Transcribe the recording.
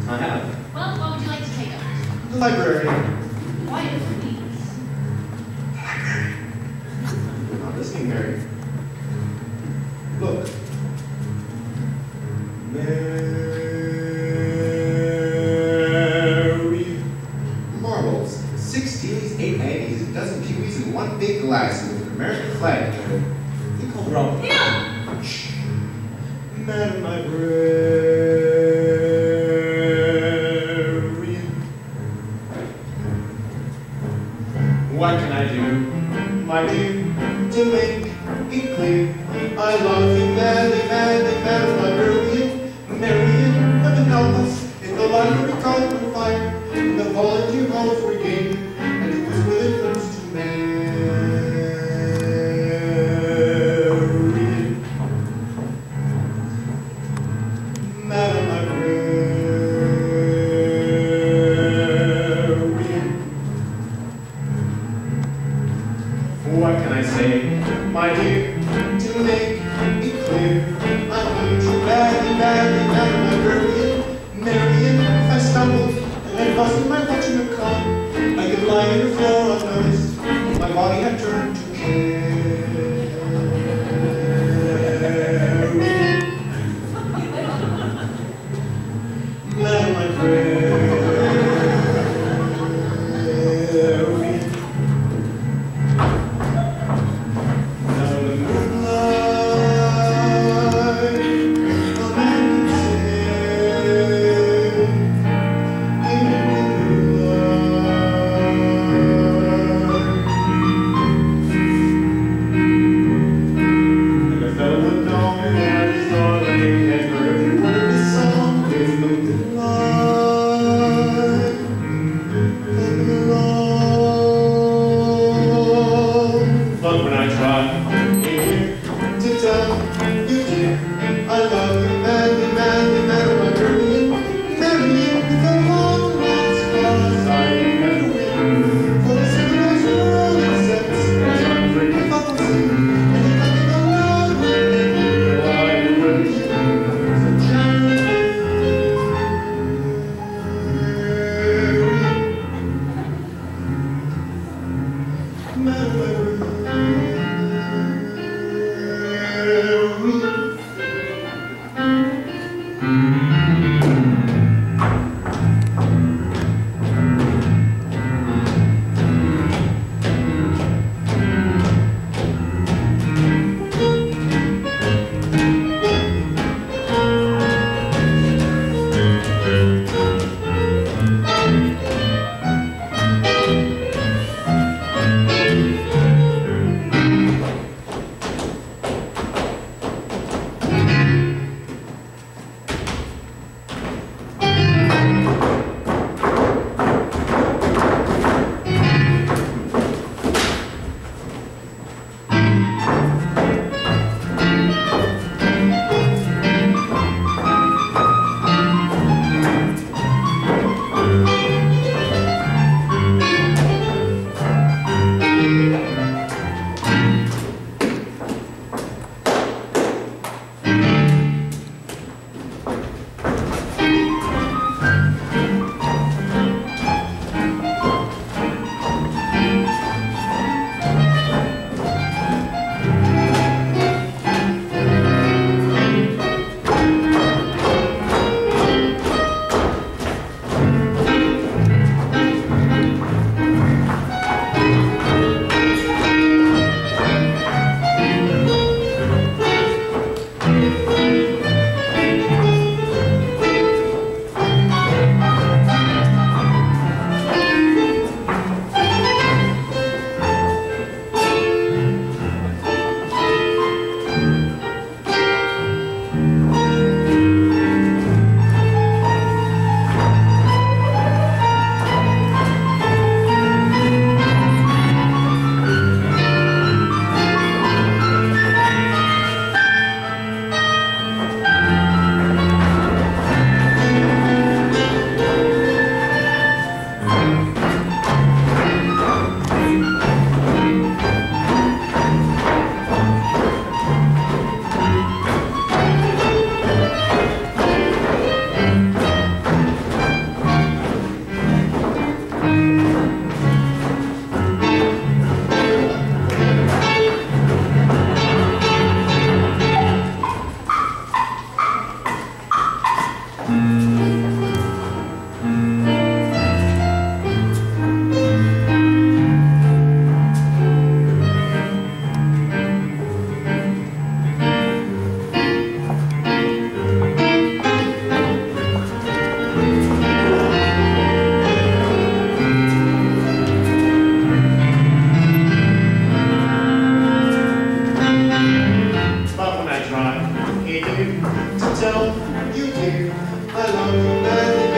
I have. Well, what would you like to take up? The library. Quiet, please. The library. You're not listening, Mary. Look. Mary. Marbles. 6 Steelies, 8 Aggies, a dozen Kiwis, and one big glass with an American flag. They called her all. Yeah. Shh. Madam Librarian. What can I do, my dear, to make it clear? I love you madly, madly, Madam Librarian. Marian, heaven help us, in the library caught on fire, and the volunteer halls were gay, and it was with influence to Marian. Madam Librarian. What can I say, my dear, to make it clear? I want you badly, badly, Madam Librarian. Marian, I stumbled, and I busted my fortunate car. I could lie on the floor unnoticed. My body had turned to Carrie. Madam Librarian. Now in the moonlight, a man can sing. In the moonlight, and a fellow would know me that his darling had heard every word of his song. In the moonlight, coming along. But when I try to tell you, dear, I love you madly, madly, Madam Librarian. Marian, with a long, long scars, I will never win. For the civilized world accepts hypocrisy, and if I can go out with me, I will be so Madam But when I try, hey dear, to tell you dear, I love you madly,